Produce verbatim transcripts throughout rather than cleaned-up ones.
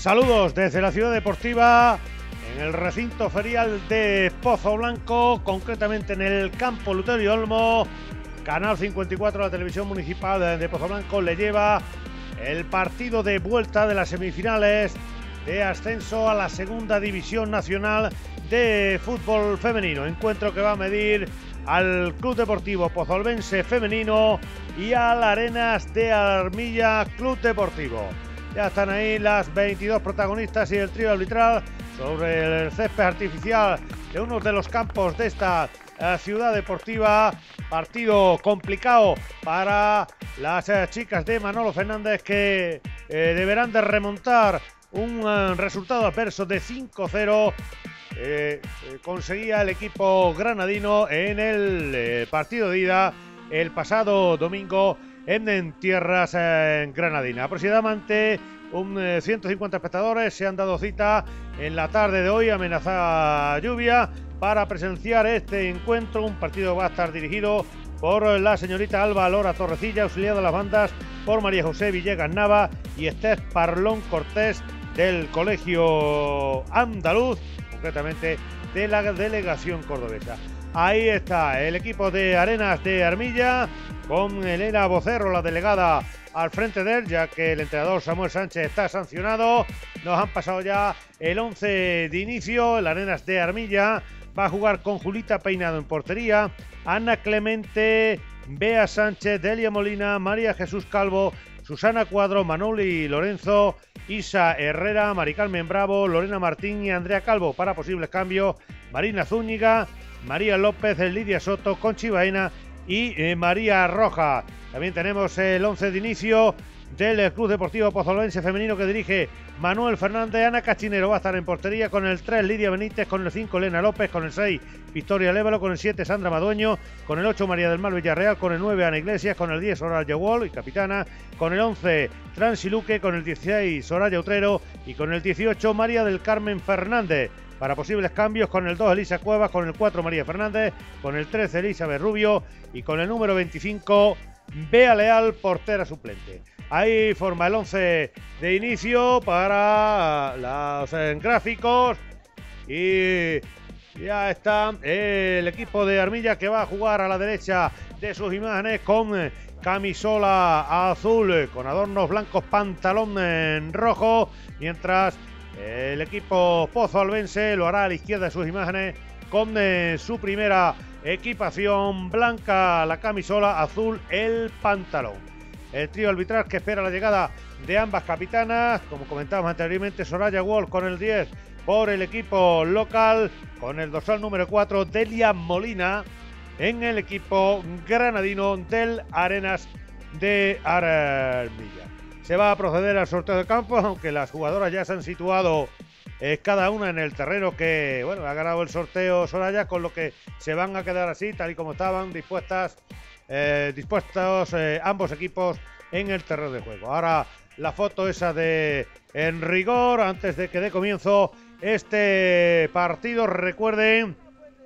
Saludos desde la ciudad deportiva, en el recinto ferial de Pozo Blanco, concretamente en el campo Luterio Olmo. Canal cincuenta y cuatro, la televisión municipal de Pozo Blanco, le lleva el partido de vuelta de las semifinales de ascenso a la segunda división nacional de fútbol femenino. Encuentro que va a medir al Club Deportivo Pozolvense Femenino y al Arenas de Armilla Club Deportivo. Ya están ahí las veintidós protagonistas y el trío arbitral sobre el césped artificial de uno de los campos de esta eh, ciudad deportiva. Partido complicado para las eh, chicas de Manolo Fernández, que eh, deberán de remontar un eh, resultado adverso de cinco cero. Eh, eh, conseguía el equipo granadino en el eh, partido de ida el pasado domingo en, en tierras eh, granadinas. Aproximadamente un eh, ciento cincuenta espectadores se han dado cita en la tarde de hoy, amenazada lluvia, para presenciar este encuentro. Un partido que va a estar dirigido por la señorita Alba Lora Torrecilla, auxiliada de las bandas por María José Villegas Nava y Esther Parlón Cortés del Colegio Andaluz, concretamente de la delegación cordobesa. Ahí está el equipo de Arenas de Armilla, con Elena Bocerro, la delegada, al frente de él, ya que el entrenador Samuel Sánchez está sancionado. Nos han pasado ya el once de inicio. El Arenas de Armilla va a jugar con Julita Peinado en portería, Ana Clemente, Bea Sánchez, Delia Molina, María Jesús Calvo, Susana Cuadro, Manoli Lorenzo, Isa Herrera, Mari Carmen Bravo, Lorena Martín y Andrea Calvo. Para posibles cambios, Marina Zúñiga, María López, Lidia Soto, Conchi Baena y eh, María Roja. También tenemos el once de inicio del Club Deportivo Pozolvense Femenino, que dirige Manuel Fernández. Ana Cachinero va a estar en portería, con el tres Lidia Benítez, con el cinco Elena López, con el seis Victoria Lévalo, con el siete Sandra Madueño, con el ocho María del Mar Villarreal, con el nueve Ana Iglesias, con el diez Soraya Wall y capitana, con el once Transiluque, con el dieciséis Soraya Utrero y con el dieciocho María del Carmen Fernández. Para posibles cambios, con el dos Elisa Cuevas, con el cuatro María Fernández, con el trece Elizabeth Rubio y con el número veinticinco Bea Leal, portera suplente. Ahí forma el once de inicio para los eh, gráficos, y ya está el equipo de Armilla, que va a jugar a la derecha de sus imágenes con eh, camisola azul con adornos blancos, pantalón en rojo, mientras eh, el equipo pozolvense lo hará a la izquierda de sus imágenes con eh, su primera equipación blanca, la camisola, azul el pantalón. El trío arbitral que espera la llegada de ambas capitanas, como comentábamos anteriormente, Soraya Wall con el diez por el equipo local, con el dorsal número cuatro Delia Molina en el equipo granadino del Arenas de Armilla. Se va a proceder al sorteo de campos, aunque las jugadoras ya se han situado eh, cada una en el terreno que, bueno, ha ganado el sorteo Soraya, con lo que se van a quedar así, tal y como estaban dispuestas Eh, dispuestos eh, ambos equipos en el terreno de juego. Ahora la foto esa de en rigor antes de que dé comienzo este partido. Recuerden,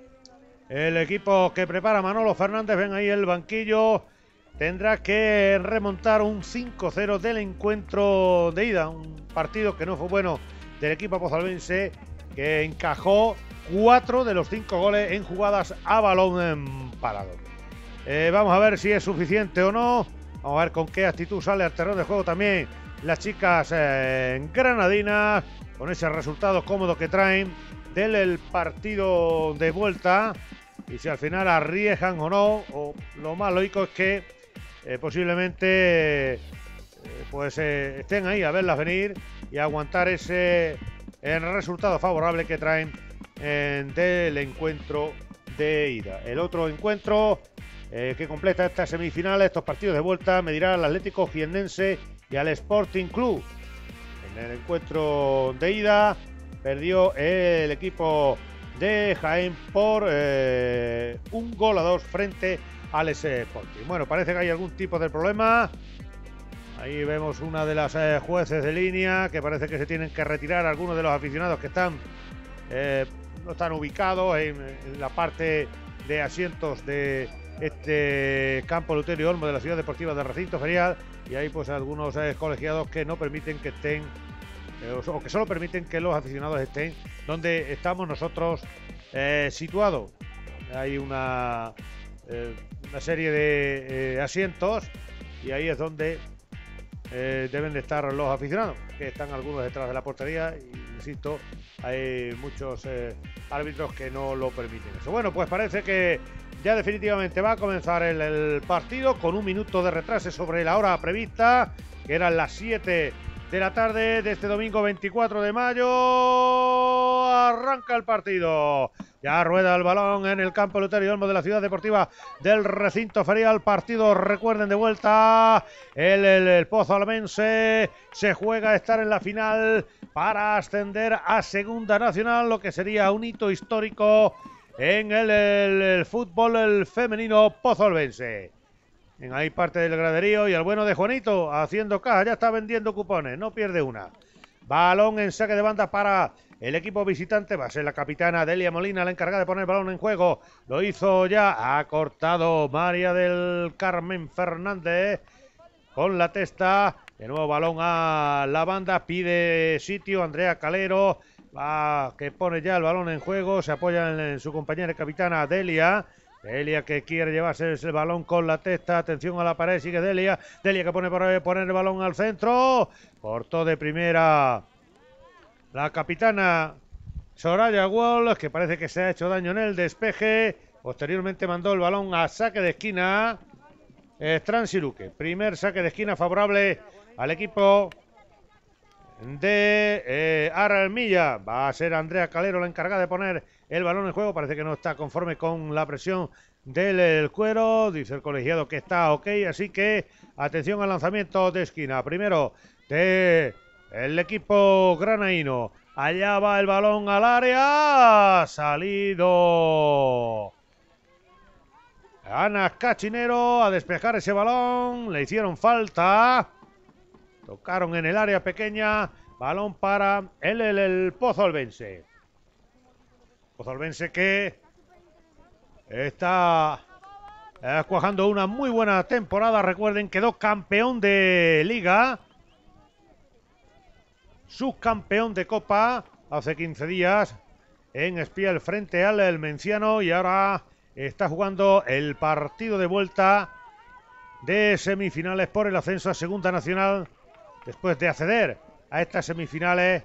el equipo que prepara Manolo Fernández, ven ahí el banquillo, tendrá que remontar un cinco cero del encuentro de ida, un partido que no fue bueno del equipo pozolvense, que encajó cuatro de los cinco goles en jugadas a balón parado. Eh, vamos a ver si es suficiente o no. Vamos a ver con qué actitud sale al terreno de juego también las chicas eh, granadinas, con ese resultado cómodo que traen del el partido de vuelta, y si al final arriesgan o no, o lo más lógico es que eh, posiblemente eh, pues eh, estén ahí a verlas venir y aguantar ese el resultado favorable que traen eh, del encuentro de ida. El otro encuentro Eh, que completa estas semifinales, estos partidos de vuelta, medirá al Atlético Jiennense y al Sporting Club. En el encuentro de ida perdió el equipo de Jaén por eh, un gol a dos frente al Sporting. Bueno, parece que hay algún tipo de problema. Ahí vemos una de las eh, jueces de línea, que parece que se tienen que retirar algunos de los aficionados que están eh, no están ubicados en, en la parte de asientos de este campo Luterio Olmo de la ciudad deportiva del recinto ferial, y hay pues algunos eh, colegiados que no permiten que estén eh, o, o que solo permiten que los aficionados estén donde estamos nosotros eh, situados. Hay una, eh, una serie de eh, asientos y ahí es donde eh, deben de estar los aficionados, que están algunos detrás de la portería y, insisto, hay muchos eh, árbitros que no lo permiten eso. Bueno, pues parece que ya definitivamente va a comenzar el, el partido con un minuto de retraso sobre la hora prevista, que eran las siete de la tarde de este domingo veinticuatro de mayo. Arranca el partido. Ya rueda el balón en el campo Eleuterio Olmo de la Ciudad Deportiva del Recinto Ferial. Partido, recuerden, de vuelta. El, el, el Pozo Albense se juega a estar en la final para ascender a Segunda Nacional, lo que sería un hito histórico en el, el, el fútbol el femenino pozolbense. En ahí parte del graderío y el bueno de Juanito haciendo caja, ya está vendiendo cupones, no pierde una. Balón en saque de banda para el equipo visitante, va a ser la capitana Delia Molina la encargada de poner el balón en juego. Lo hizo ya, ha cortado María del Carmen Fernández con la testa. De nuevo balón a la banda, pide sitio Andrea Calero, va, que pone ya el balón en juego, se apoya en, en su compañera capitana Delia. Delia que quiere llevarse el balón con la testa, atención a la pared, sigue Delia, Delia que pone por poner el balón al centro, cortó de primera la capitana Soraya Walsh, que parece que se ha hecho daño en el despeje, posteriormente mandó el balón a saque de esquina, eh, Transiluque, primer saque de esquina favorable al equipo de eh, Armilla. Va a ser Andrea Calero la encargada de poner el balón en juego, parece que no está conforme con la presión del el cuero, dice el colegiado que está ok, así que atención al lanzamiento de esquina, primero de el equipo granaíno, allá va el balón al área, salido Ana Cachinero a despejar ese balón, le hicieron falta, tocaron en el área pequeña, balón para el, el, el pozolbense. Pozolbense que está eh, cuajando una muy buena temporada. Recuerden, quedó campeón de Liga, subcampeón de Copa hace quince días en Espiel frente al el Menciano y ahora está jugando el partido de vuelta de semifinales por el ascenso a Segunda Nacional después de acceder a estas semifinales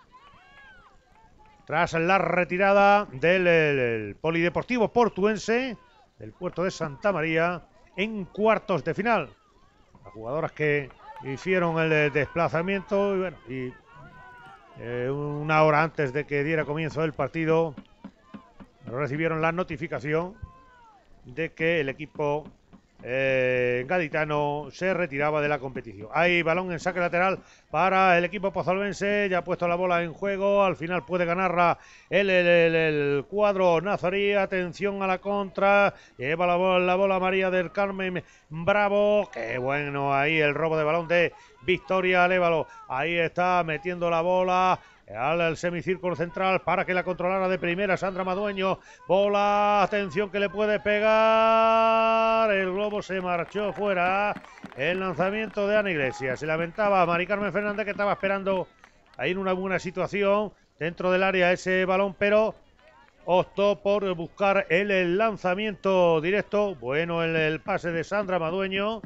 tras la retirada del el, el Polideportivo Portuense del puerto de Santa María en cuartos de final. Las jugadoras que hicieron el desplazamiento y, bueno, y eh, una hora antes de que diera comienzo el partido recibieron la notificación de que el equipo Eh, gaditano se retiraba de la competición. Hay balón en saque lateral para el equipo pozolbense, ya ha puesto la bola en juego, al final puede ganarla el, el, el, el cuadro nazarí. Atención a la contra, lleva la bola, la bola María del Carmen Bravo, qué bueno ahí el robo de balón de Victoria Alévalo, ahí está metiendo la bola al semicírculo central para que la controlara de primera Sandra Madueño, bola, atención que le puede pegar, el globo se marchó fuera, el lanzamiento de Ana Iglesias, se lamentaba Mari Carmen Fernández que estaba esperando ahí en una buena situación dentro del área ese balón, pero optó por buscar el, el lanzamiento directo, bueno el, el pase de Sandra Madueño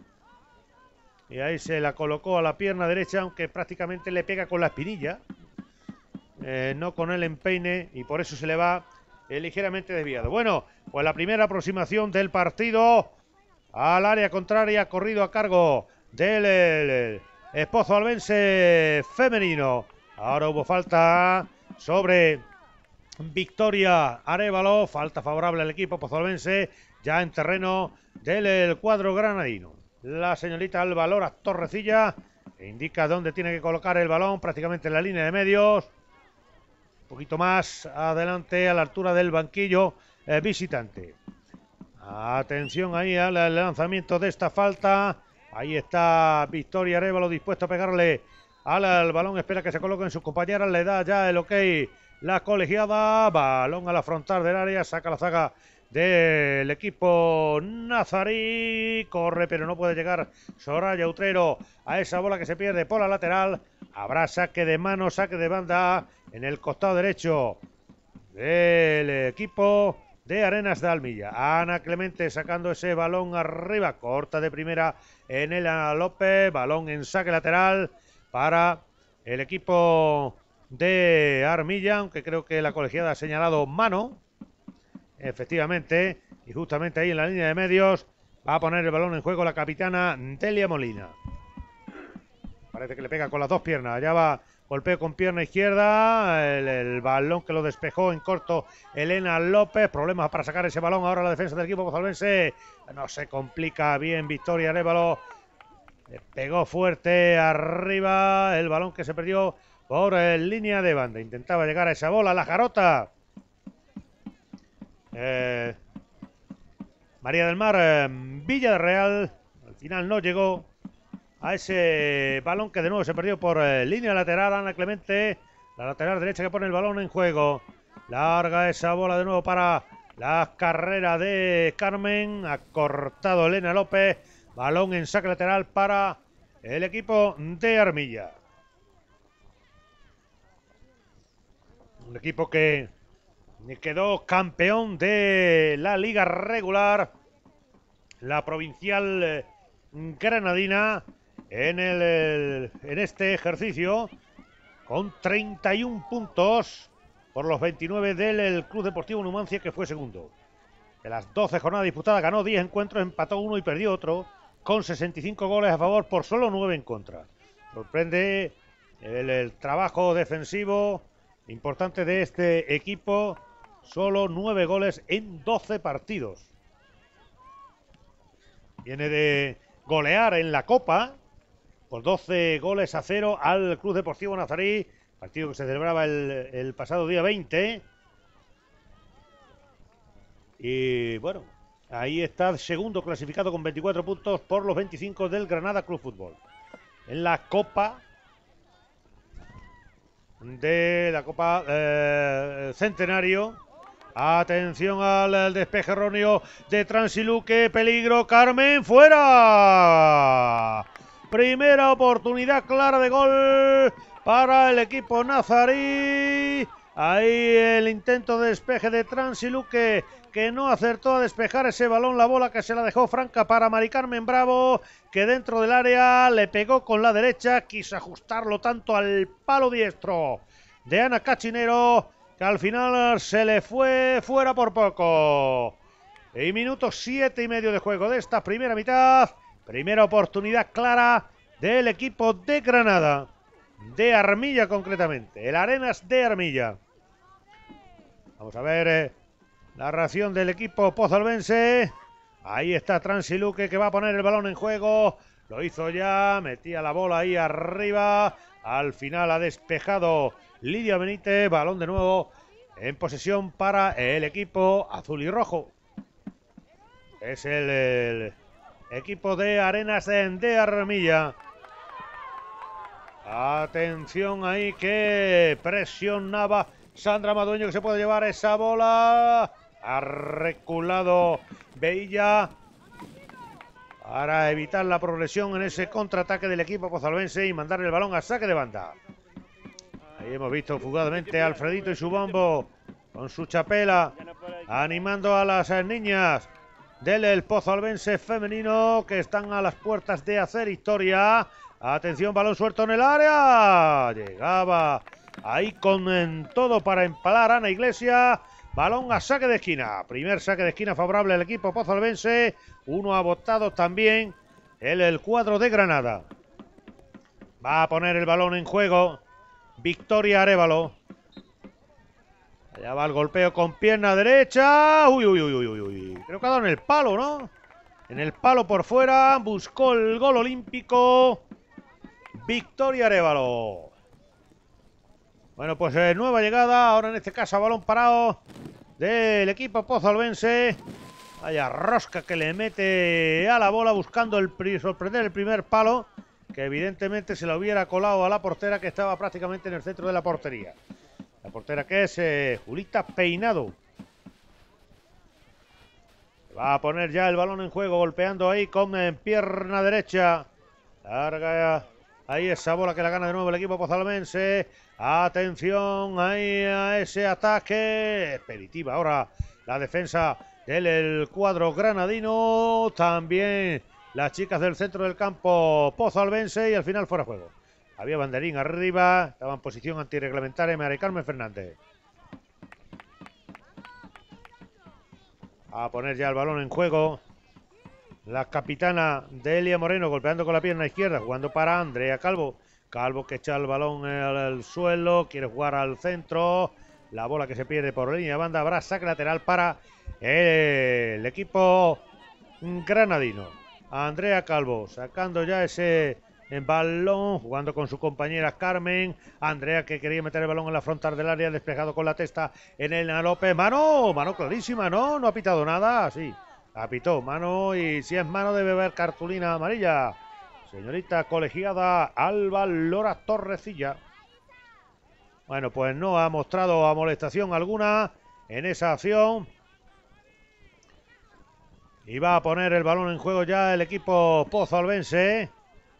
y ahí se la colocó a la pierna derecha, aunque prácticamente le pega con la espinilla. Eh, no con el empeine y por eso se le va eh, ligeramente desviado. Bueno, pues la primera aproximación del partido al área contraria, corrido a cargo del el, el pozolbense femenino. Ahora hubo falta sobre Victoria Arévalo, falta favorable al equipo pozolbense, ya en terreno del el cuadro granadino. La señorita Alba Lora Torrecilla indica dónde tiene que colocar el balón, prácticamente en la línea de medios. Un poquito más adelante a la altura del banquillo eh, visitante. Atención ahí al lanzamiento de esta falta. Ahí está Victoria Arévalo dispuesto a pegarle al, al balón. Espera que se coloque en sus compañeras. Le da ya el ok la colegiada. Balón a la frontal del área. Saca la zaga del equipo nazarí. Corre pero no puede llegar Soraya Utrero a esa bola que se pierde por la lateral. Habrá saque de mano, saque de banda en el costado derecho del equipo de Arenas de Armilla. Ana Clemente sacando ese balón arriba, corta de primera en Elena López, balón en saque lateral para el equipo de Armilla, aunque creo que la colegiada ha señalado mano, efectivamente, y justamente ahí en la línea de medios va a poner el balón en juego la capitana Delia Molina. Parece que le pega con las dos piernas, allá va, golpeo con pierna izquierda, el, el balón que lo despejó en corto Elena López, problemas para sacar ese balón, ahora la defensa del equipo pozalbense, no se complica bien Victoria Arévalo, le pegó fuerte arriba, el balón que se perdió por eh, línea de banda, intentaba llegar a esa bola, la Jarota, eh, María del Mar, eh, Villarreal, al final no llegó a ese balón que de nuevo se perdió por eh, línea lateral. Ana Clemente, la lateral derecha que pone el balón en juego, larga esa bola de nuevo para la carrera de Carmen, ha cortado Elena López, balón en saque lateral para el equipo de Armilla, un equipo que quedó campeón de la liga regular, la provincial eh, granadina, en, el, el, en este ejercicio, con treinta y un puntos por los veintinueve del el Club Deportivo Numancia, que fue segundo. De las doce jornadas disputadas ganó diez encuentros, empató uno y perdió otro, con sesenta y cinco goles a favor por solo nueve en contra. Sorprende el, el trabajo defensivo importante de este equipo, solo nueve goles en doce partidos. Viene de golear en la Copa por doce goles a cero al Club Deportivo Nazarí, partido que se celebraba el, el pasado día veinte. Y bueno, ahí está segundo clasificado con veinticuatro puntos por los veinticinco del Granada Club Fútbol. En la Copa de la Copa eh, Centenario. Atención al despeje erróneo de Transiluque, peligro, Carmen, fuera. Primera oportunidad clara de gol para el equipo nazarí. Ahí el intento de despeje de Transiluque, que no acertó a despejar ese balón, la bola que se la dejó franca para Mari Carmen Bravo, que dentro del área le pegó con la derecha, quiso ajustarlo tanto al palo diestro de Ana Cachinero, que al final se le fue fuera por poco. Y minuto siete y medio de juego de esta primera mitad. Primera oportunidad clara del equipo de Granada, de Armilla concretamente, el Arenas de Armilla. Vamos a ver eh, la reacción del equipo pozalbense. Ahí está Transiluque, que va a poner el balón en juego. Lo hizo ya, metía la bola ahí arriba. Al final ha despejado Lidia Benítez, balón de nuevo en posesión para el equipo azul y rojo. Es el, el equipo de Arenas de Armilla. Atención ahí, que presionaba Sandra Madueño, que se puede llevar esa bola. Ha reculado Veilla para evitar la progresión en ese contraataque del equipo pozalbense y mandar el balón a saque de banda. Ahí hemos visto fugadamente a Alfredito y su bombo con su chapela animando a las niñas del pozalbense femenino, que están a las puertas de hacer historia. Atención, balón suelto en el área. Llegaba ahí con en todo para empalar Ana Iglesias. Balón a saque de esquina. Primer saque de esquina favorable al equipo pozalbense. Uno ha votado también el, el cuadro de Granada. Va a poner el balón en juego Victoria Arévalo. Allá va el golpeo con pierna derecha. Uy, uy, uy, uy, uy. Creo que ha dado en el palo, ¿no? En el palo por fuera. Buscó el gol olímpico Victoria Arévalo. Bueno, pues eh, nueva llegada. Ahora en este caso a balón parado del equipo pozalbense. Vaya rosca que le mete a la bola buscando el sorprender el primer palo, que evidentemente se lo hubiera colado a la portera, que estaba prácticamente en el centro de la portería. La portera que es eh, Julita Peinado. Va a poner ya el balón en juego, golpeando ahí con eh, pierna derecha. Larga Ahí esa bola que la gana de nuevo el equipo pozalbense. Atención ahí a ese ataque. Expeditiva ahora la defensa del el cuadro granadino. También las chicas del centro del campo pozalbense y al final fuera de juego. Había banderín arriba. Estaba en posición antirreglamentaria María Carmen Fernández. A poner ya el balón en juego. La capitana Delia Moreno golpeando con la pierna izquierda, jugando para Andrea Calvo. Calvo que echa el balón al suelo, quiere jugar al centro. La bola que se pierde por línea de banda. Habrá saque lateral para el equipo granadino. Andrea Calvo sacando ya ese balón, jugando con su compañera Carmen. Andrea que quería meter el balón en la frontal del área, despejado con la testa en Elena López. Mano, mano clarísima, no, no ha pitado nada, sí. Apitó, mano, y si es mano debe haber cartulina amarilla. Señorita colegiada Alba Lora Torrecilla. Bueno, pues no ha mostrado amonestación alguna en esa acción. Y va a poner el balón en juego ya el equipo pozalbense.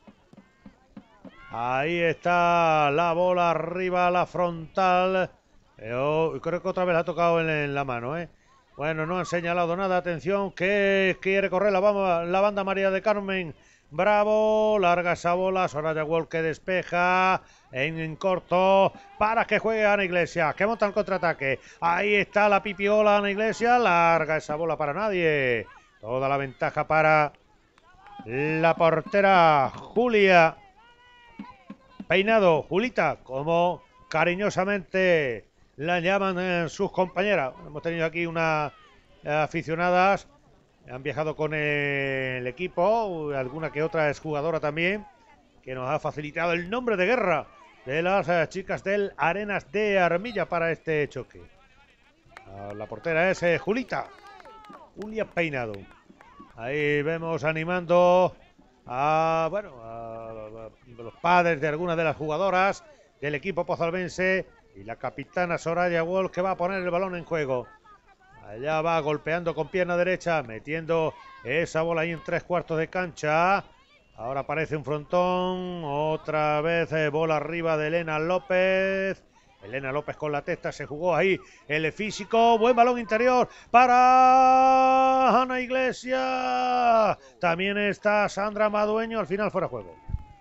Ahí está la bola arriba, la frontal. Yo creo que otra vez la ha tocado en, en la mano, ¿eh? Bueno, no han señalado nada. Atención, que quiere correr la, la banda María de Carmen. Bravo, larga esa bola. Soraya Wolf que despeja en, en corto para que juegue Ana Iglesias, que monta el contraataque. Ahí está la pipiola Ana Iglesias. Larga esa bola para nadie. Toda la ventaja para la portera Julia Peinado. Julita, como cariñosamente la llaman eh, sus compañeras. Hemos tenido aquí unas eh, aficionadas, han viajado con el equipo, alguna que otra es jugadora también, que nos ha facilitado el nombre de guerra de las eh, chicas del Arenas de Armilla para este choque. Uh, la portera es eh, Julita, Julia Peinado. Ahí vemos animando a, bueno, a, a los padres de algunas de las jugadoras del equipo pozalbense. Y la capitana Soraya Wolf que va a poner el balón en juego. Allá va golpeando con pierna derecha, metiendo esa bola ahí en tres cuartos de cancha. Ahora aparece un frontón. Otra vez eh, bola arriba de Elena López. Elena López con la testa, se jugó ahí el físico. Buen balón interior para Ana Iglesias. También está Sandra Madueño. Al final fuera de juego.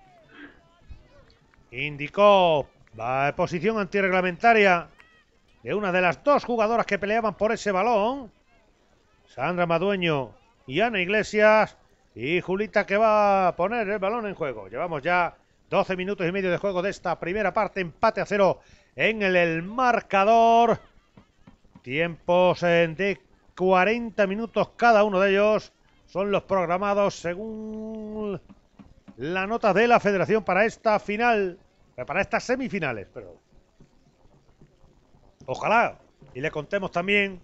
Indicó la posición antirreglamentaria de una de las dos jugadoras que peleaban por ese balón. Sandra Madueño y Ana Iglesias. Y Julita que va a poner el balón en juego. Llevamos ya doce minutos y medio de juego de esta primera parte. Empate a cero en el, el marcador. Tiempos de cuarenta minutos cada uno de ellos. Son los programados según la nota de la federación para esta final. Para estas semifinales, perdón. Ojalá y le contemos también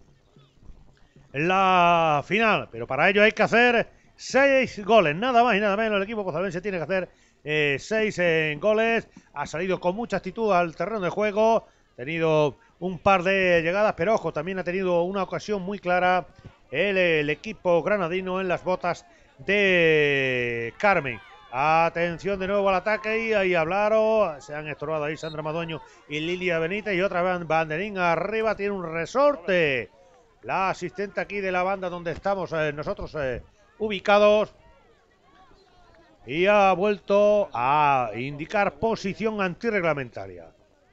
la final, pero para ello hay que hacer seis goles, nada más y nada menos. El equipo pozalbense tiene que hacer eh, seis eh, goles. Ha salido con mucha actitud al terreno de juego, ha tenido un par de llegadas, pero ojo, también ha tenido una ocasión muy clara el, el equipo granadino en las botas de Carmen. Atención de nuevo al ataque y ahí hablaron, se han estorbado ahí Sandra Madueño y Lilia Benítez y otra vez banderín arriba, tiene un resorte. La asistente aquí de la banda donde estamos eh, nosotros eh, ubicados y ha vuelto a indicar posición antirreglamentaria.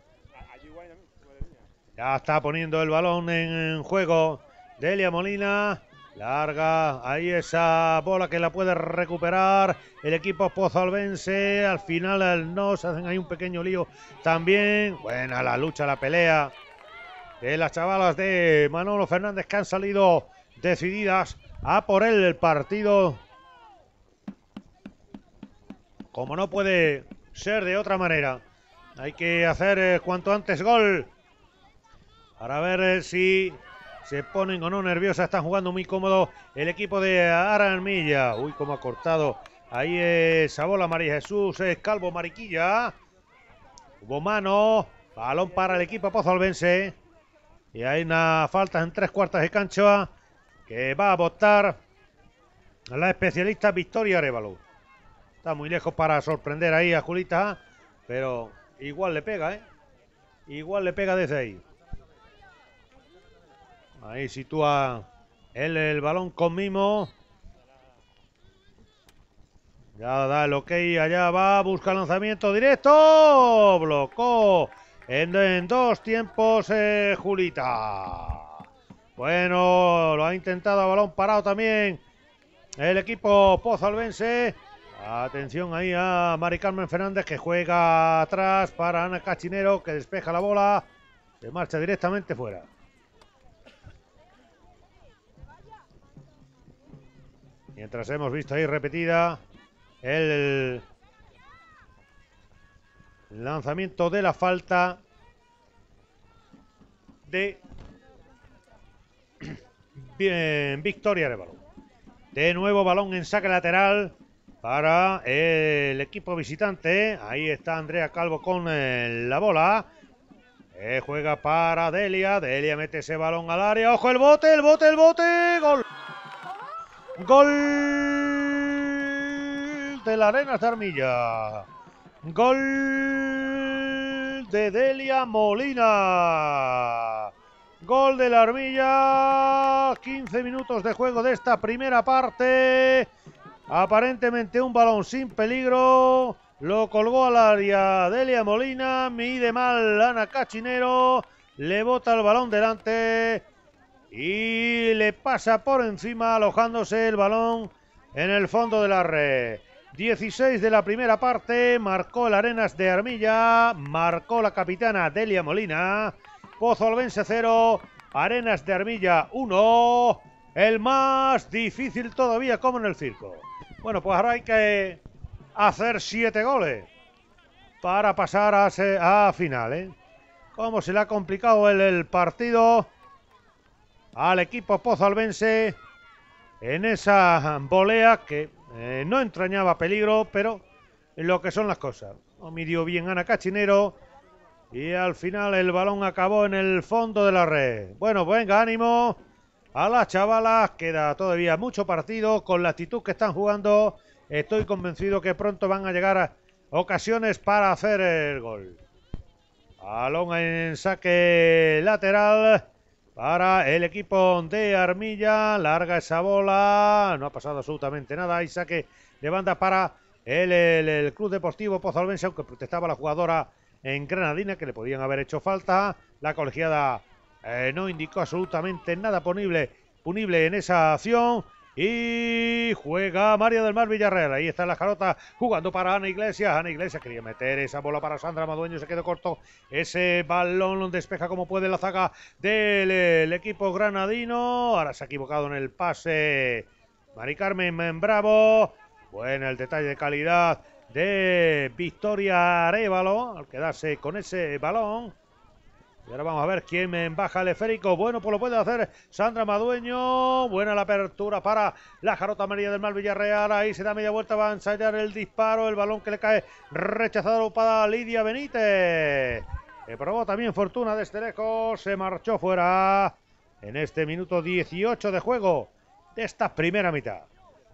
Ya está poniendo el balón en juego Delia Molina. Larga, ahí esa bola que la puede recuperar el equipo pozalbense. Al final no, se hacen ahí un pequeño lío también. Buena la lucha, la pelea de las chavalas de Manolo Fernández que han salido decididas a por el partido. Como no puede ser de otra manera, hay que hacer eh, cuanto antes gol para ver eh, si se ponen o no nerviosas. Están jugando muy cómodo el equipo de Armilla. Uy, cómo ha cortado ahí esa bola María Jesús es Calvo Mariquilla. Hubo mano, balón para el equipo pozalbense. Y hay una falta en tres cuartas de cancha que va a votar la especialista Victoria Arévalo. Está muy lejos para sorprender ahí a Julita, pero igual le pega, ¿eh? Igual le pega desde ahí. Ahí sitúa él el balón con mimo. Ya da el ok, allá va, busca lanzamiento directo. Blocó en, en dos tiempos eh, Julita. Bueno, lo ha intentado a balón parado también el equipo pozalbense. Atención ahí a Mari Carmen Fernández, que juega atrás para Ana Cachinero, que despeja la bola, se marcha directamente fuera. Mientras hemos visto ahí repetida el lanzamiento de la falta de bien, Victoria de balón. De nuevo balón en saque lateral para el equipo visitante. Ahí está Andrea Calvo con eh, la bola. Eh, juega para Delia. Delia mete ese balón al área. ¡Ojo el bote! ¡El bote! ¡El bote! ¡Gol! ¡Gol de la Arenas de Armilla! ¡Gol de Delia Molina! Gol de la Armilla. quince minutos de juego de esta primera parte. Aparentemente un balón sin peligro. Lo colgó al área Delia Molina. Mide mal Ana Cachinero. Le bota el balón delante. Y le pasa por encima, alojándose el balón en el fondo de la red. dieciséis de la primera parte. Marcó el Arenas de Armilla. Marcó la capitana Delia Molina. Pozalbense cero. Arenas de Armilla uno. El más difícil todavía, como en el circo. Bueno, pues ahora hay que hacer siete goles para pasar a, a final, ¿eh? Cómo se le ha complicado el, el partido al equipo pozalbense en esa volea que eh, no entrañaba peligro, pero en lo que son las cosas. No midió bien Ana Cachinero y al final el balón acabó en el fondo de la red. Bueno, venga, ánimo a las chavalas, queda todavía mucho partido. Con la actitud que están jugando, estoy convencido que pronto van a llegar a ocasiones para hacer el gol. Balón en saque lateral para el equipo de Armilla. Larga esa bola, no ha pasado absolutamente nada. Hay saque de banda para el, el, el Club Deportivo Pozalbense, aunque protestaba la jugadora en Granadina, que le podían haber hecho falta. La colegiada Eh, no indicó absolutamente nada punible, punible en esa acción. Y juega María del Mar Villarreal. Ahí está la Jarota jugando para Ana Iglesias. Ana Iglesias quería meter esa bola para Sandra Madueño. Se quedó corto ese balón. Despeja como puede la zaga del el equipo granadino. Ahora se ha equivocado en el pase Mari Carmen Bravo. Bueno, el detalle de calidad de Victoria Arévalo al quedarse con ese balón. Y ahora vamos a ver quién baja el esférico. Bueno, pues lo puede hacer Sandra Madueño. Buena la apertura para la Jarota María del Mar Villarreal. Ahí se da media vuelta, va a ensayar el disparo. El balón que le cae rechazado para Lidia Benítez. Que probó también fortuna desde lejos. Se marchó fuera en este minuto dieciocho de juego de esta primera mitad.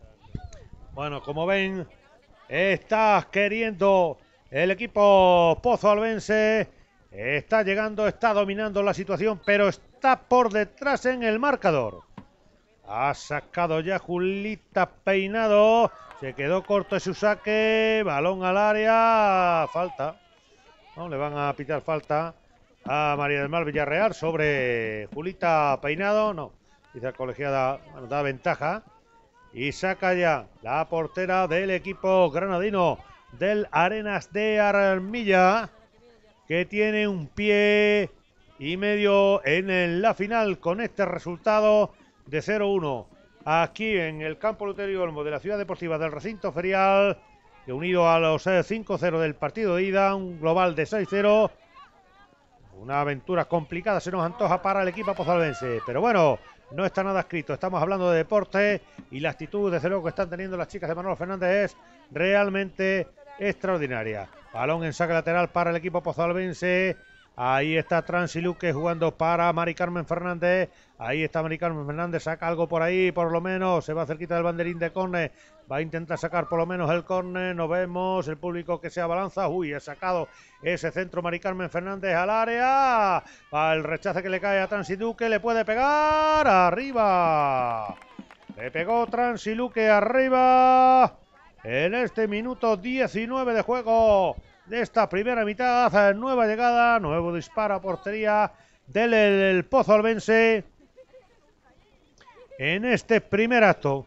Bueno, como ven, está queriendo el equipo pozalbense. Está llegando, está dominando la situación, pero está por detrás en el marcador. Ha sacado ya Julita Peinado. Se quedó corto su saque. Balón al área. Falta. No, le van a pitar falta a María del Mar Villarreal sobre Julita Peinado. No, quizá colegiada, bueno, da ventaja. Y saca ya la portera del equipo granadino del Arenas de Armilla, que tiene un pie y medio en la final con este resultado de cero uno. Aquí en el campo Luterio Olmo de la Ciudad Deportiva del Recinto Ferial, que unido a los cinco cero del partido de ida, un global de seis cero. Una aventura complicada se nos antoja para el equipo pozalbense, pero bueno, no está nada escrito. Estamos hablando de deporte y la actitud, desde luego, que están teniendo las chicas de Manolo Fernández es realmente extraordinaria. Balón en saque lateral para el equipo pozalbense. Ahí está Transiluque jugando para Mari Carmen Fernández. Ahí está Mari Carmen Fernández, saca algo por ahí, por lo menos. Se va cerquita del banderín de córner Va a intentar sacar por lo menos el córner. No vemos el público que se abalanza. Uy, ha sacado ese centro Mari Carmen Fernández al área. Va el rechace que le cae a Transiluque. Le puede pegar. Arriba. Le pegó Transiluque arriba. En este minuto diecinueve de juego de esta primera mitad. Nueva llegada. Nuevo disparo a portería del el Pozo Albense. En este primer acto.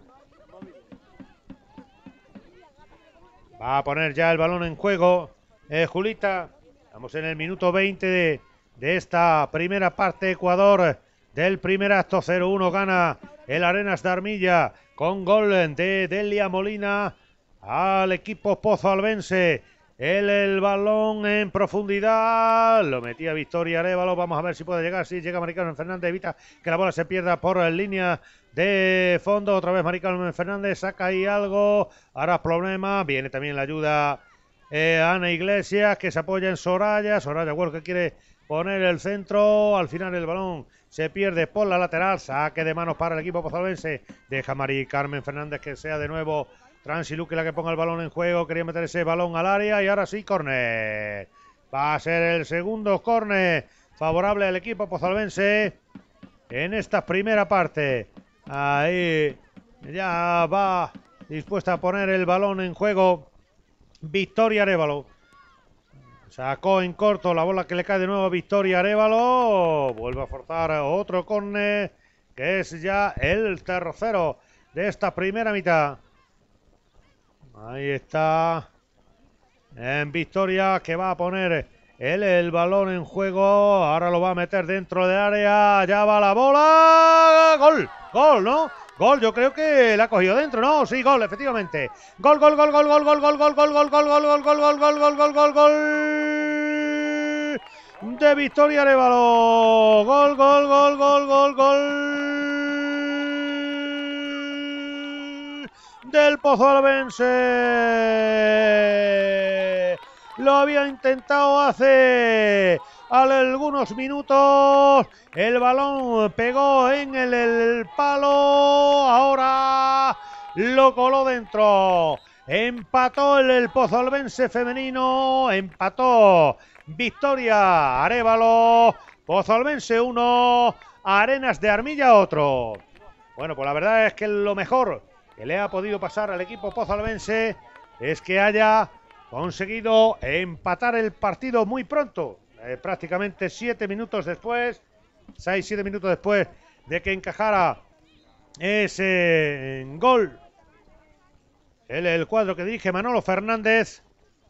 Va a poner ya el balón en juego eh, Julita. Estamos en el minuto veinte de, de esta primera parte. Ecuador del primer acto. cero uno gana el Arenas de Armilla con gol de Delia Molina al equipo Pozo Albense. El, el balón en profundidad. Lo metía Victoria Arévalo. Vamos a ver si puede llegar. Sí, llega Mari Carmen Fernández. Evita que la bola se pierda por línea de fondo. Otra vez Mari Carmen Fernández. Saca ahí algo. Ahora problema. Viene también la ayuda eh, Ana Iglesias, que se apoya en Soraya. Soraya World que quiere poner el centro. Al final el balón se pierde por la lateral. Saque de manos para el equipo pozalbense. Deja Mari Carmen Fernández que sea de nuevo Transiluque la que ponga el balón en juego. Quería meter ese balón al área y ahora sí, córner. Va a ser el segundo córner favorable al equipo pozalbense en esta primera parte. Ahí ya va dispuesta a poner el balón en juego Victoria Arévalo. Sacó en corto la bola que le cae de nuevo a Victoria Arévalo. Vuelve a forzar otro córner que es ya el tercero de esta primera mitad. Ahí está en Victoria que va a poner él el balón en juego. Ahora lo va a meter dentro de área. Ya va la bola. Gol, gol, ¿no? Gol, yo creo que la ha cogido dentro, ¿no? Sí, gol, efectivamente. Gol, gol, gol, gol, gol, gol, gol, gol, gol, gol, gol, gol, gol, gol, gol, gol, gol, gol, gol, gol de Victoria Arévalo. Gol, gol, gol, gol, gol, gol del Pozo Albense. Lo había intentado hace algunos minutos. El balón pegó en el, el palo. Ahora lo coló dentro. Empató el, el Pozo Albense femenino. Empató Victoria Arévalo. Pozo Albense uno. Arenas de Armilla otro. Bueno, pues la verdad es que lo mejor que le ha podido pasar al equipo Pozo Albense es que haya conseguido empatar el partido muy pronto, eh, prácticamente siete minutos después, seis, siete minutos después de que encajara ese gol el, el cuadro que dirige Manolo Fernández,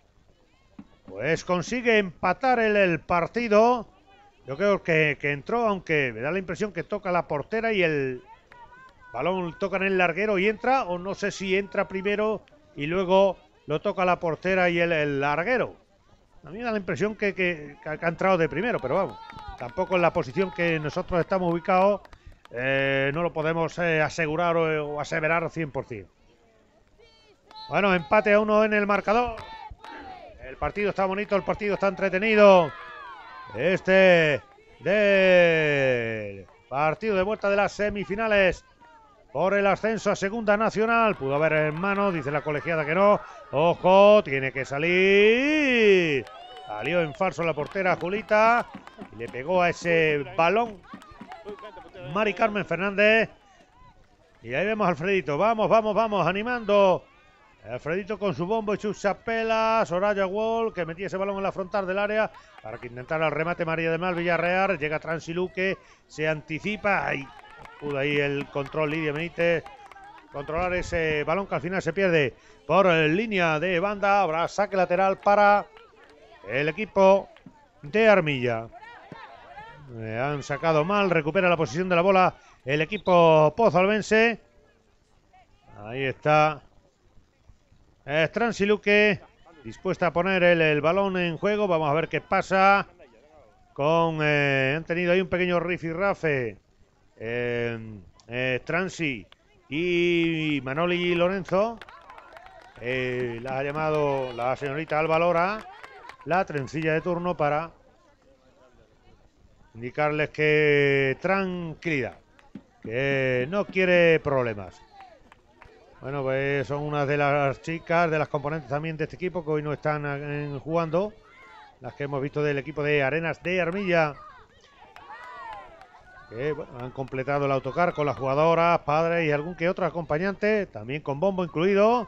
pues consigue empatar el, el partido. Yo creo que, que entró, aunque me da la impresión que toca la portera y el balón toca en el larguero y entra, o no sé si entra primero y luego lo toca la portera y el, el larguero. A mí me da la impresión que, que, que ha entrado de primero, pero vamos, tampoco en la posición que nosotros estamos ubicados eh, no lo podemos eh, asegurar o, o aseverar al cien por cien. Bueno, empate a uno en el marcador. El partido está bonito, el partido está entretenido. Este del partido de vuelta de las semifinales por el ascenso a Segunda Nacional. Pudo haber en mano, dice la colegiada que no. Ojo, tiene que salir. Salió en falso la portera Julita y le pegó a ese balón Mari Carmen Fernández. Y ahí vemos a Alfredito. Vamos, vamos, vamos, animando. Alfredito con su bombo y sus chapelas. Soraya Wall que metía ese balón en la frontal del área para que intentara el remate María del Mar Villarreal. Llega Transiluque, se anticipa. Ahí pudo ahí el control Lidia Benítez controlar ese balón que al final se pierde por línea de banda. Habrá saque lateral para el equipo de Armilla. Eh, han sacado mal, recupera la posición de la bola el equipo pozalbense. Ahí está eh, Transiluque dispuesta a poner el, el balón en juego. Vamos a ver qué pasa con eh, han tenido ahí un pequeño rifirrafe eh, eh, Transi y Manoli Lorenzo. Eh, la ha llamado la señorita Alba Lora, la trencilla de turno, para indicarles que tranquilidad, que no quiere problemas. Bueno, pues son unas de las chicas, de las componentes también de este equipo que hoy no están eh, jugando. Las que hemos visto del equipo de Arenas de Armilla. Que bueno, han completado el autocar con las jugadoras, padres y algún que otro acompañante. También con bombo incluido.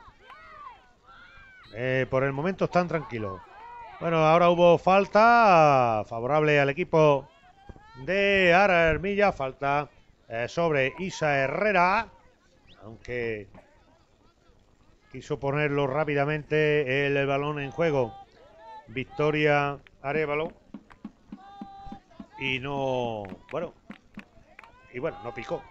Eh, por el momento están tranquilos. Bueno, ahora hubo falta favorable al equipo de Armilla. Falta eh, sobre Isa Herrera. Aunque quiso ponerlo rápidamente el, el balón en juego Victoria Arévalo. Y no, bueno, y bueno, no picó.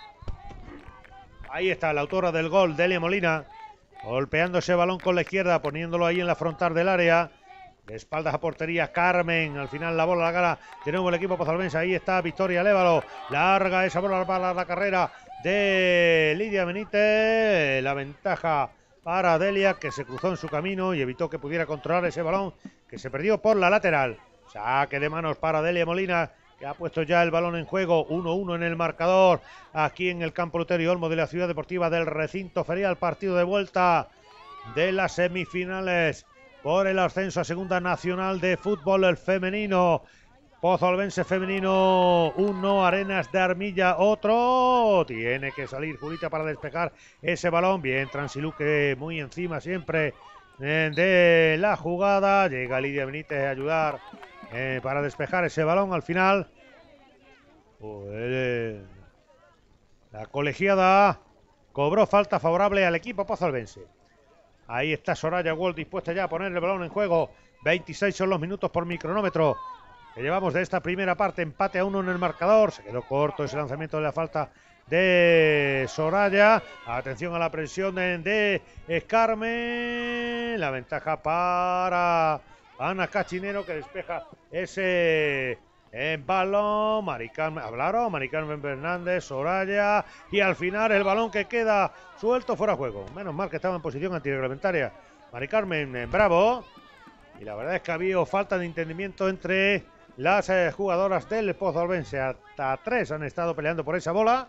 Ahí está la autora del gol, Delia Molina, golpeando ese balón con la izquierda, poniéndolo ahí en la frontal del área. De espaldas a portería, Carmen. Al final la bola a la cara. De nuevo el equipo pozalbense. Ahí está Victoria Arévalo. Larga esa bola para la carrera de Lidia Benítez. La ventaja para Delia, que se cruzó en su camino y evitó que pudiera controlar ese balón que se perdió por la lateral. Saque de manos para Delia Molina, que ha puesto ya el balón en juego. uno uno en el marcador aquí en el campo Luterio Olmo de la Ciudad Deportiva del Recinto Ferial. Partido de vuelta de las semifinales por el ascenso a Segunda Nacional de Fútbol el femenino. Pozolvense femenino uno, Arenas de Armilla otro. Tiene que salir Julita para despejar ese balón. Bien, Transiluque muy encima siempre eh, de la jugada. Llega Lidia Benítez a ayudar eh, para despejar ese balón al final. Oh, eh, la colegiada cobró falta favorable al equipo pozolvense. Ahí está Soraya Wall dispuesta ya a poner el balón en juego. veintiséis son los minutos por mi cronómetro que llevamos de esta primera parte. Empate a uno en el marcador. Se quedó corto ese lanzamiento de la falta de Soraya. Atención a la presión de, de Carmen. La ventaja para Ana Cachinero, que despeja ese en balón. Mari Carmen, hablaron, Mari Carmen Fernández, Soraya, y al final el balón que queda suelto fuera de juego. Menos mal que estaba en posición antirreglamentaria Mari Carmen, eh, bravo. Y la verdad es que ha habido falta de entendimiento entre las eh, jugadoras del pozolvense. Hasta tres han estado peleando por esa bola,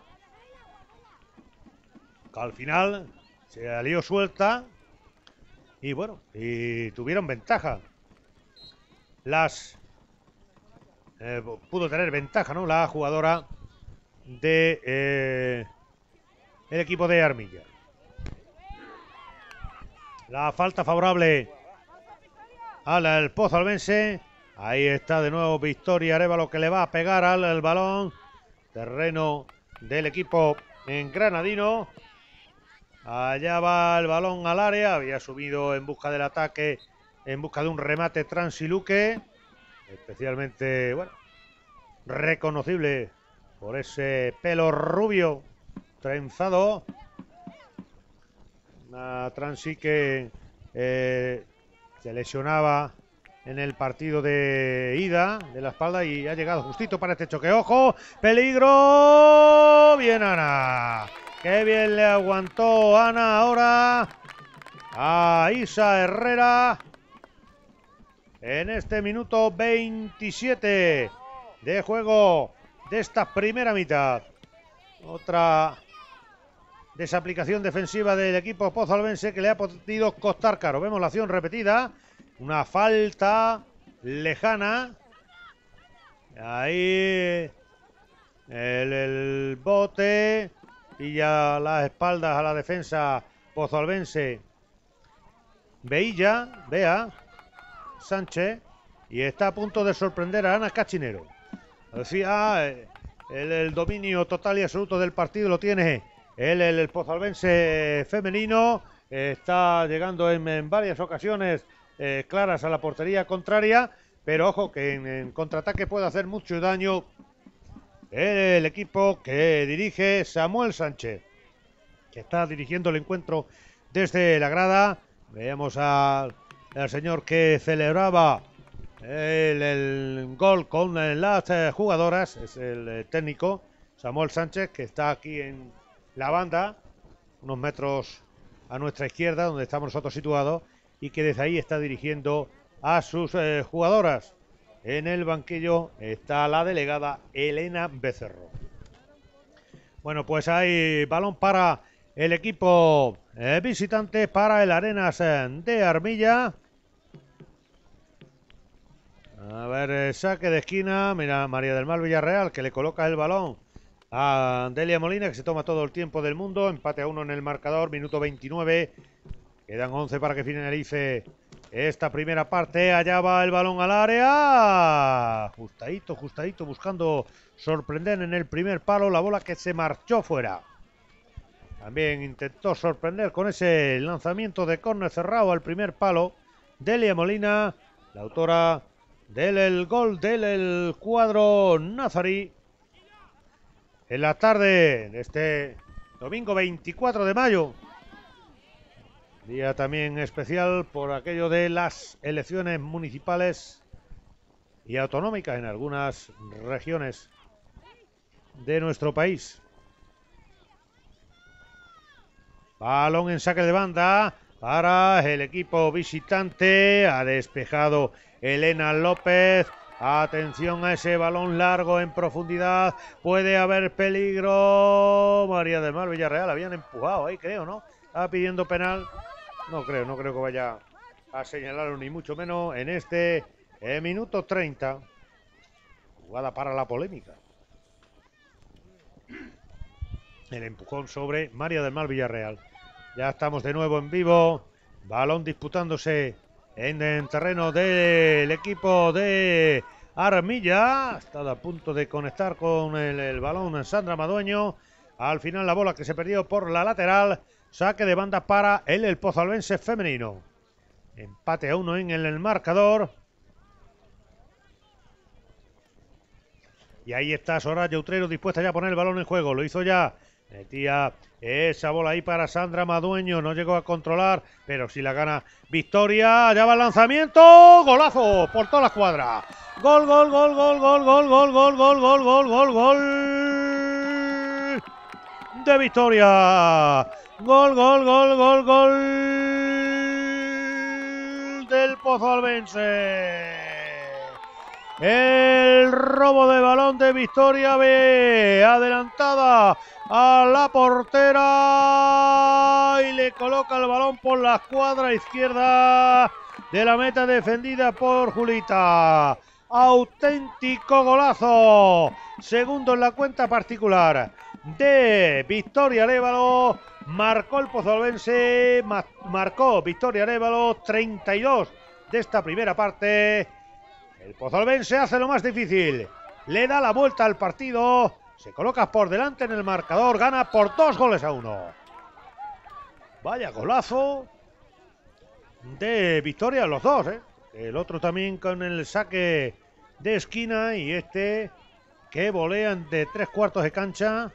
que al final se salió suelta. Y bueno, y tuvieron ventaja. Las Eh, pudo tener ventaja, ¿no? La jugadora de eh, el equipo de Armilla. La falta favorable al pozolvense. Ahí está de nuevo Victoria Arévalo, que le va a pegar al, al balón. Terreno del equipo en granadino. Allá va el balón al área. Había subido en busca del ataque, en busca de un remate Transiluque. Especialmente, bueno, reconocible por ese pelo rubio trenzado. Una Transi que eh, se lesionaba en el partido de ida de la espalda y ha llegado justito para este choque. ¡Ojo! ¡Peligro! Bien, Ana. ¡Qué bien le aguantó Ana ahora a Isa Herrera! En este minuto veintisiete de juego de esta primera mitad. Otra desaplicación defensiva del equipo pozolvense que le ha podido costar caro. Vemos la acción repetida. Una falta lejana. Ahí el, el bote pilla las espaldas a la defensa pozolvense. Veilla, vea. Sánchez, y está a punto de sorprender a Ana Cachinero. Decía, el, el dominio total y absoluto del partido lo tiene el, el, el pozolvense femenino. Está llegando en, en varias ocasiones eh, claras a la portería contraria, pero ojo que en, en contraataque puede hacer mucho daño el equipo que dirige Samuel Sánchez, que está dirigiendo el encuentro desde la grada. Veamos al el señor que celebraba el, el gol con las eh, jugadoras. Es el eh, técnico Samuel Sánchez, que está aquí en la banda, unos metros a nuestra izquierda, donde estamos nosotros situados, y que desde ahí está dirigiendo a sus eh, jugadoras. En el banquillo está la delegada Elena Becerro. Bueno, pues hay balón para el equipo eh, visitante para el Arenas eh, de Armilla. A ver, eh, saque de esquina. Mira, María del Mar Villarreal, que le coloca el balón a Delia Molina, que se toma todo el tiempo del mundo. Empate a uno en el marcador, minuto veintinueve. Quedan once para que finalice esta primera parte. Allá va el balón al área. Justadito, justadito, buscando sorprender en el primer palo. La bola que se marchó fuera. También intentó sorprender con ese lanzamiento de córner cerrado al primer palo. Delia Molina, la autora del el gol del el cuadro nazarí. En la tarde de este domingo veinticuatro de mayo. Día también especial por aquello de las elecciones municipales y autonómicas en algunas regiones de nuestro país. Balón en saque de banda para el equipo visitante. Ha despejado Elena López. Atención a ese balón largo en profundidad. Puede haber peligro. María del Mar Villarreal, habían empujado ahí, creo, ¿no? Estaba pidiendo penal. No creo, no creo que vaya a señalarlo, ni mucho menos en este eh, minuto treinta. Jugada para la polémica. El empujón sobre María del Mar Villarreal. Ya estamos de nuevo en vivo. Balón disputándose en el terreno del equipo de Armilla. Está a punto de conectar con el, el balón Sandra Madueño. Al final la bola que se perdió por la lateral. Saque de banda para el, el Pozalbense femenino. Empate a uno en el, el marcador. Y ahí está Soraya Utrero dispuesta ya a poner el balón en juego. Lo hizo ya. Metía esa bola ahí para Sandra Madueño. No llegó a controlar, pero sí la gana Victoria. Allá va el lanzamiento. Golazo por toda la cuadra. Gol, gol, gol, gol, gol, gol, gol, gol, gol, gol, gol, gol, gol de Victoria. Gol, gol, gol, gol, gol del Pozalbense. El robo de balón de Victoria B, adelantada a la portera y le coloca el balón por la escuadra izquierda de la meta defendida por Julita. Auténtico golazo, segundo en la cuenta particular de Victoria Arévalo. Marcó el Pozalbense, marcó Victoria Arévalo, treinta y dos de esta primera parte. El Pozalbense hace lo más difícil, le da la vuelta al partido, se coloca por delante en el marcador, gana por dos goles a uno. Vaya golazo de Victoria, los dos, ¿eh? El otro también con el saque de esquina y este que volean de tres cuartos de cancha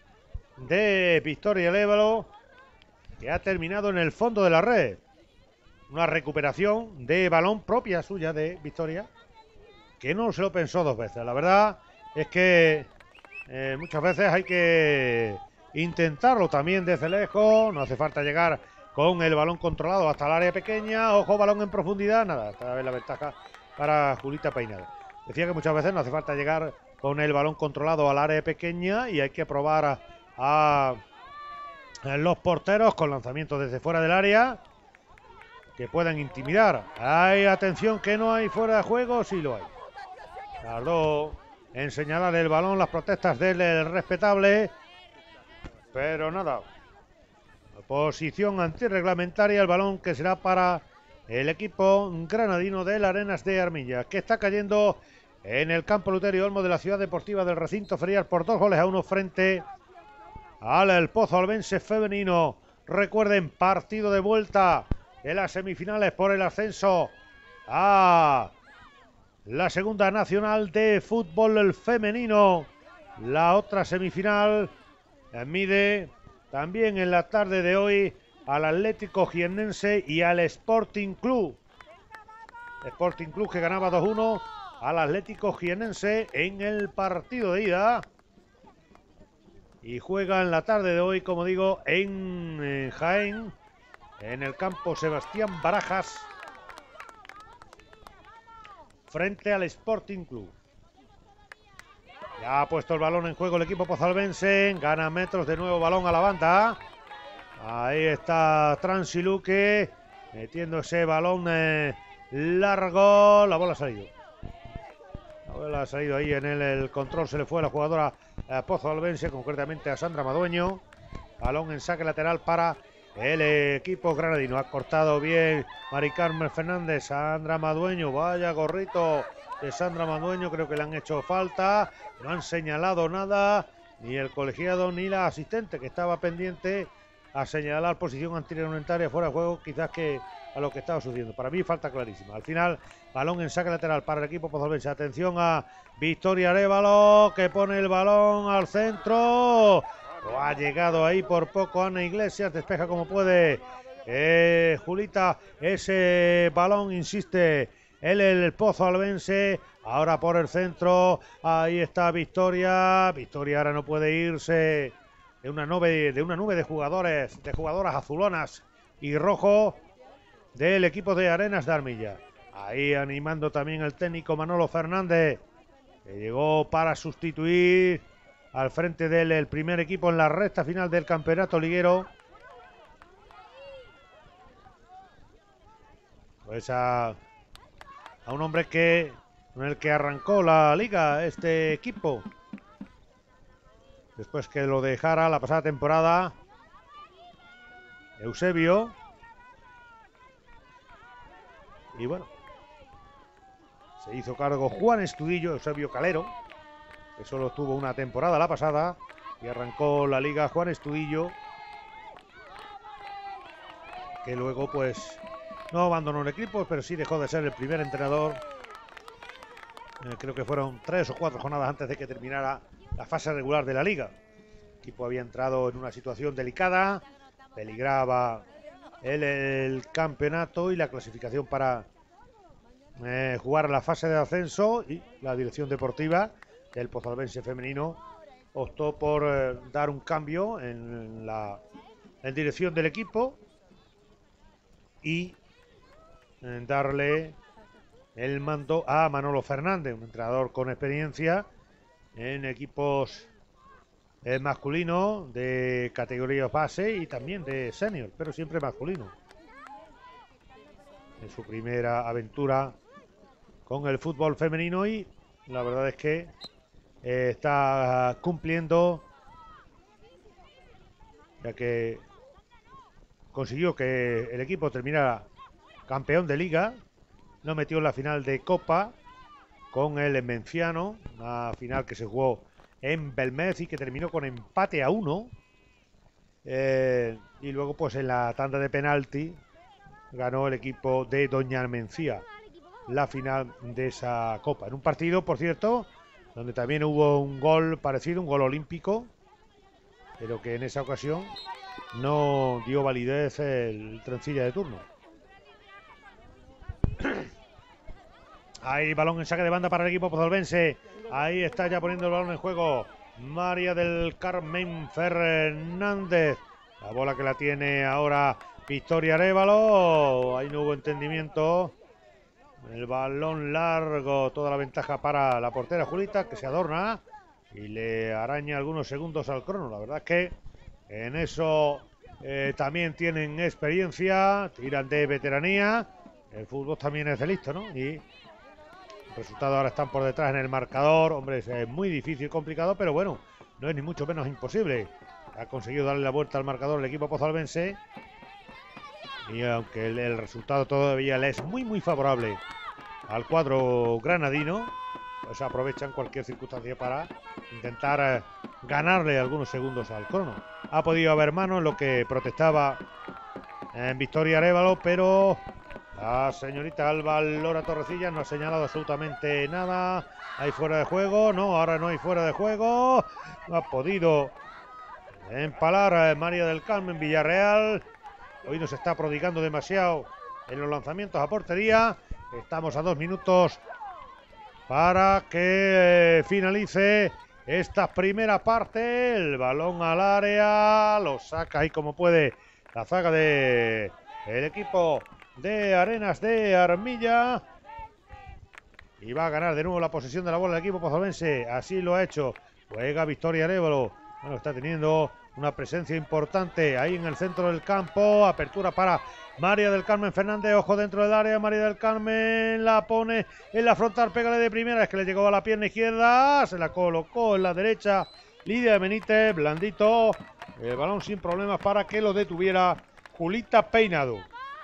de Victoria Arévalo, que ha terminado en el fondo de la red. Una recuperación de balón propia suya de Victoria, que no se lo pensó dos veces. La verdad es que eh, muchas veces hay que intentarlo también desde lejos. No hace falta llegar con el balón controlado hasta el área pequeña. Ojo, balón en profundidad. Nada, esta vez la ventaja para Julita Peinado. Decía que muchas veces no hace falta llegar con el balón controlado al área pequeña y hay que probar a, a, a los porteros con lanzamientos desde fuera del área que puedan intimidar. Hay atención, que no hay fuera de juego, sí lo hay. Tardó en señalar el balón las protestas del respetable, pero nada. Posición antirreglamentaria, el balón que será para el equipo granadino del Arenas de Armilla, que está cayendo en el campo Luterio Olmo de la Ciudad Deportiva del Recinto Ferial por dos goles a uno frente al Pozalbense femenino. Recuerden, partido de vuelta de las semifinales por el ascenso a la segunda nacional de fútbol femenino. La otra semifinal mide también en la tarde de hoy al Atlético Jiennense y al Sporting Club. Sporting Club que ganaba dos uno al Atlético Jiennense en el partido de ida. Y juega en la tarde de hoy, como digo, en, en Jaén, en el campo Sebastián Barajas, frente al Sporting Club. Ya ha puesto el balón en juego el equipo pozalbense, gana metros de nuevo, balón a la banda. Ahí está Transiluque metiendo ese balón eh, largo. La bola ha salido. La bola ha salido ahí en el, el control. Se le fue a la jugadora eh, pozolvense, concretamente a Sandra Madueño. Balón en saque lateral para el equipo granadino. Ha cortado bien Mari Carmen Fernández. Sandra Madueño. Vaya gorrito de Sandra Madueño. Creo que le han hecho falta. No han señalado nada. Ni el colegiado ni la asistente, que estaba pendiente a señalar posición antirreglamentaria fuera de juego, quizás que a lo que estaba sucediendo. Para mí falta clarísima. Al final, balón en saque lateral para el equipo pozolvense. Atención a Victoria Arévalo, que pone el balón al centro. Lo ha llegado ahí por poco Ana Iglesias, despeja como puede eh, Julita ese balón, insiste el, el pozolvense. Ahora por el centro, ahí está Victoria. Victoria ahora no puede irse de una nube de una nube de jugadores, de jugadoras azulonas y rojo del equipo de Arenas de Armilla. Ahí animando también el técnico Manolo Fernández, que llegó para sustituir al frente del el primer equipo en la recta final del campeonato liguero. Pues a, a un hombre que con el que arrancó la liga este equipo, después que lo dejara la pasada temporada Eusebio. Y bueno, se hizo cargo Juan Estudillo, Eusebio Calero, que solo tuvo una temporada la pasada, y arrancó la liga Juan Estudillo, que luego pues no abandonó el equipo, pero sí dejó de ser el primer entrenador. Eh, creo que fueron tres o cuatro jornadas antes de que terminara la fase regular de la liga. El equipo había entrado en una situación delicada, peligraba el, el campeonato y la clasificación para eh, jugar la fase de ascenso, y la dirección deportiva del pozolvense femenino optó por eh, dar un cambio en la en dirección del equipo y eh, darle el mando a Manolo Fernández, un entrenador con experiencia en equipos eh, masculinos de categorías base y también de senior, pero siempre masculino. En su primera aventura con el fútbol femenino, y la verdad es que eh, está cumpliendo, ya que consiguió que el equipo terminara campeón de liga. No metió en la final de Copa con el Menciano, una final que se jugó en Belmez y que terminó con empate a uno. Eh, y luego pues en la tanda de penalti ganó el equipo de Doña Mencía la final de esa Copa. En un partido, por cierto, donde también hubo un gol parecido, un gol olímpico, pero que en esa ocasión no dio validez el trencilla de turno. Hay balón en saque de banda para el equipo pozolvense. Ahí está ya poniendo el balón en juego María del Carmen Fernández. La bola que la tiene ahora Victoria Arévalo. Ahí no hubo entendimiento. El balón largo, toda la ventaja para la portera Julita, que se adorna y le araña algunos segundos al crono. La verdad es que en eso eh, también tienen experiencia, tiran de veteranía. El fútbol también es de listo, ¿no? Y el resultado ahora están por detrás en el marcador. Hombre, es muy difícil, complicado, pero bueno, no es ni mucho menos imposible. Ha conseguido darle la vuelta al marcador el equipo pozolvense. Y aunque el, el resultado todavía le es muy, muy favorable al cuadro granadino, pues aprovechan cualquier circunstancia para intentar eh, ganarle algunos segundos al crono. Ha podido haber mano en lo que protestaba en Victoria Arévalo, pero la señorita Alba Lora Torrecilla no ha señalado absolutamente nada. ¿Hay fuera de juego? No, ahora no hay fuera de juego. No ha podido empalar a María del Carmen Villarreal. Hoy nos está prodigando demasiado en los lanzamientos a portería. Estamos a dos minutos para que finalice esta primera parte. El balón al área, lo saca ahí como puede la zaga de el equipo de Arenas de Armilla. Y va a ganar de nuevo la posesión de la bola el equipo pozolvense. Así lo ha hecho. Juega Victoria Arévalo. Bueno, está teniendo una presencia importante ahí en el centro del campo. Apertura para María del Carmen Fernández, ojo dentro del área. María del Carmen la pone en la frontal, pégale de primera, es que le llegó a la pierna izquierda, se la colocó en la derecha Lidia Benítez, blandito, el balón sin problemas para que lo detuviera Julita Peinado.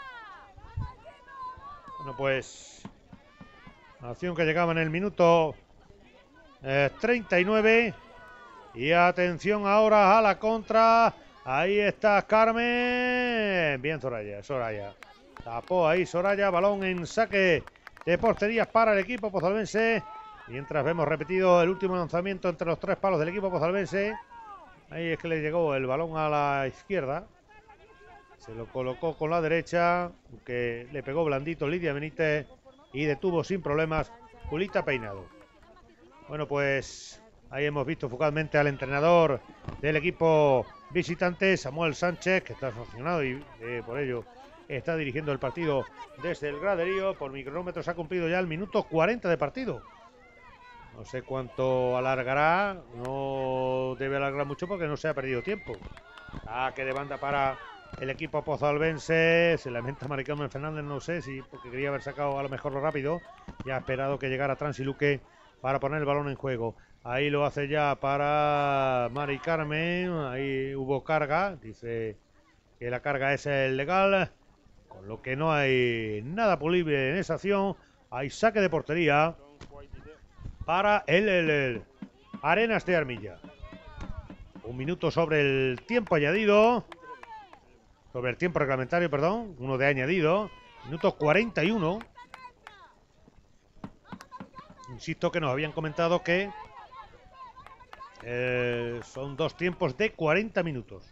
Bueno, pues acción que llegaba en el minuto eh, treinta y nueve. Y atención ahora a la contra. Ahí está Carmen. Bien Soraya, Soraya. Tapó ahí Soraya, balón en saque de portería para el equipo pozalbense. Mientras vemos repetido el último lanzamiento entre los tres palos del equipo pozalbense. Ahí es que le llegó el balón a la izquierda. Se lo colocó con la derecha, que le pegó blandito Lidia Benítez y detuvo sin problemas Julita Peinado. Bueno, pues ahí hemos visto fugazmente al entrenador del equipo visitante, Samuel Sánchez, que está sancionado y eh, por ello está dirigiendo el partido desde el graderío. Por mi cronómetro se ha cumplido ya el minuto cuarenta de partido. No sé cuánto alargará, no debe alargar mucho porque no se ha perdido tiempo. Ah, que de banda para el equipo pozalbense. Se lamenta Mari Carmen Fernández, no sé si porque quería haber sacado a lo mejor lo rápido y ha esperado que llegara Transiluque para poner el balón en juego. Ahí lo hace ya para Mari Carmen. Ahí hubo carga, dice que la carga es legal, con lo que no hay nada pulible en esa acción. Hay saque de portería para el, el, el Arenas de Armilla. Un minuto sobre el tiempo añadido, sobre el tiempo reglamentario, perdón, uno de añadido, minuto cuarenta y uno. Insisto que nos habían comentado que eh, son dos tiempos de cuarenta minutos.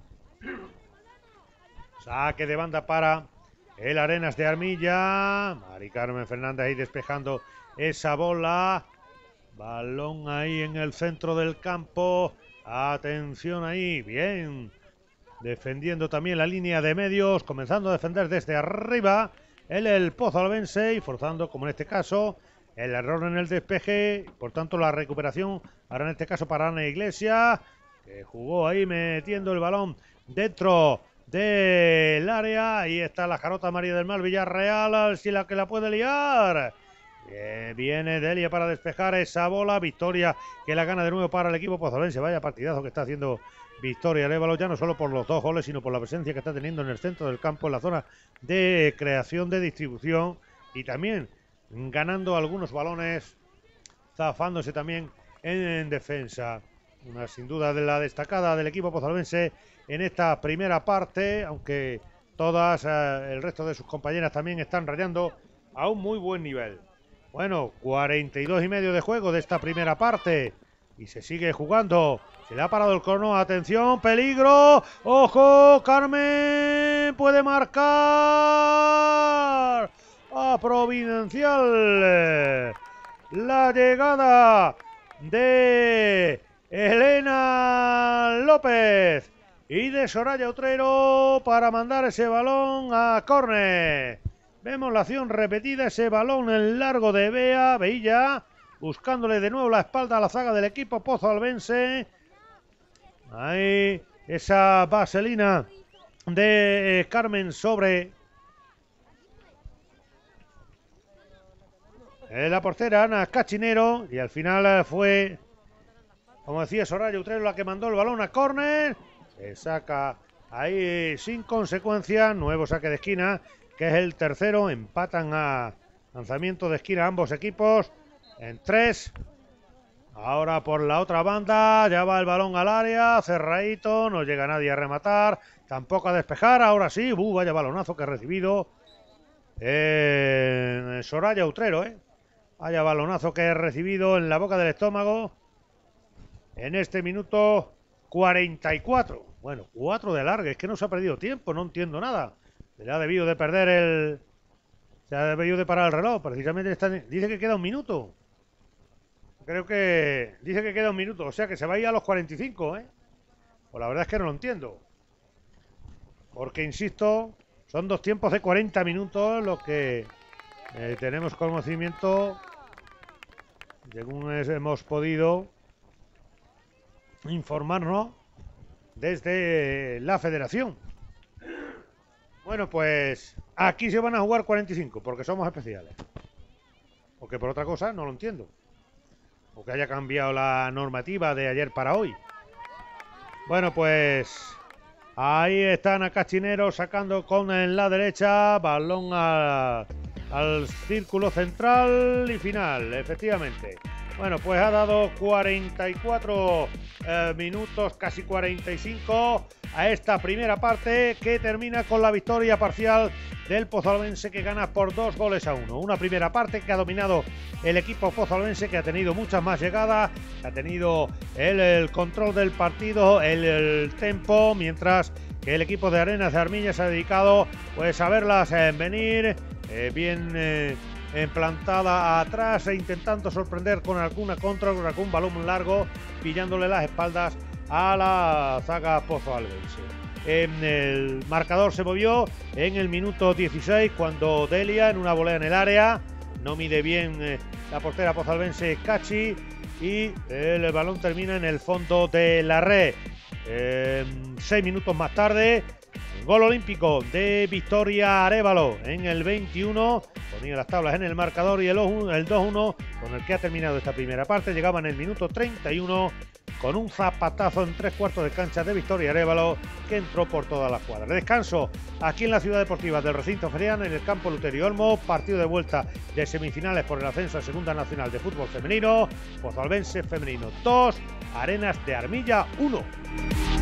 Saque de banda para el Arenas de Armilla. Mari Carmen Fernández ahí despejando esa bola. Balón ahí en el centro del campo. Atención ahí, bien. Defendiendo también la línea de medios, comenzando a defender desde arriba el, el pozalbense y forzando, como en este caso, el error en el despeje. Por tanto, la recuperación ahora en este caso para Ana Iglesias, que jugó ahí metiendo el balón dentro del área. Ahí está la jarota María del Mar Villarreal, si la que la puede liar. Eh, viene Delia para despejar esa bola. Victoria que la gana de nuevo para el equipo pozalbense. Vaya partidazo que está haciendo Victoria Arévalo, ya no solo por los dos goles, sino por la presencia que está teniendo en el centro del campo, en la zona de creación, de distribución, y también ganando algunos balones, zafándose también en, en defensa. Una sin duda de la destacada del equipo pozalbense en esta primera parte, aunque todas, eh, el resto de sus compañeras también están rayando a un muy buen nivel. Bueno, cuarenta y dos y medio de juego de esta primera parte y se sigue jugando. Se le ha parado el crono, atención, peligro, ojo, Carmen puede marcar a Providencial. La llegada de Elena López y de Soraya Utrero para mandar ese balón a córner. Vemos la acción repetida, ese balón en largo de Bea, Veilla, buscándole de nuevo la espalda a la zaga del equipo pozalbense. Ahí esa vaselina de eh, Carmen sobre eh, la portera Ana Cachinero, y al final eh, fue, como decía Soraya Utrero, la que mandó el balón a córner. Se saca ahí sin consecuencia, nuevo saque de esquina, que es el tercero. Empatan a lanzamiento de esquina ambos equipos en tres. Ahora por la otra banda, ya va el balón al área, cerradito, no llega nadie a rematar, tampoco a despejar. Ahora sí, uh, vaya balonazo que ha recibido eh, Soraya Utrero, eh. Vaya balonazo que ha recibido en la boca del estómago en este minuto cuarenta y cuatro. Bueno, cuatro de alargue, es que no se ha perdido tiempo, no entiendo nada. Se le ha debido de perder el... Se ha debido de parar el reloj, precisamente está... dice que queda un minuto. Creo que dice que queda un minuto, o sea que se va a ir a los cuarenta y cinco, ¿eh? Pues la verdad es que no lo entiendo. Porque, insisto, son dos tiempos de cuarenta minutos los que eh, tenemos conocimiento, según hemos podido informarnos desde la federación. Bueno, pues aquí se van a jugar cuarenta y cinco porque somos especiales. Porque por otra cosa no lo entiendo. O que haya cambiado la normativa de ayer para hoy. Bueno, pues ahí están a Cachinero sacando con en la derecha, balón a, al círculo central y final, efectivamente. Bueno, pues ha dado cuarenta y cuatro eh, minutos, casi cuarenta y cinco a esta primera parte que termina con la victoria parcial del Pozalbense, que gana por dos goles a uno. Una primera parte que ha dominado el equipo pozalbense, que ha tenido muchas más llegadas, que ha tenido el, el control del partido, el, el tempo, mientras que el equipo de Arenas de Armilla se ha dedicado pues a verlas eh, venir eh, bien eh, plantada atrás e intentando sorprender con alguna contra, con algún balón largo, pillándole las espaldas a la zaga pozalbense. En el marcador se movió en el minuto dieciséis cuando Delia, en una volea en el área, no mide bien eh, la portera pozalbense Cachi, y el balón termina en el fondo de la red. Eh, seis minutos más tarde, gol olímpico de Victoria Arévalo en el veintiuno, ponía las tablas en el marcador, y el dos uno con el que ha terminado esta primera parte. Llegaba en el minuto treinta y uno con un zapatazo en tres cuartos de cancha de Victoria Arévalo, que entró por todas las cuadras. Descanso aquí en la Ciudad Deportiva del Recinto Ferial, en el campo Luterio Olmo, partido de vuelta de semifinales por el ascenso a Segunda Nacional de Fútbol Femenino. Pozalbense femenino dos, Arenas de Armilla uno.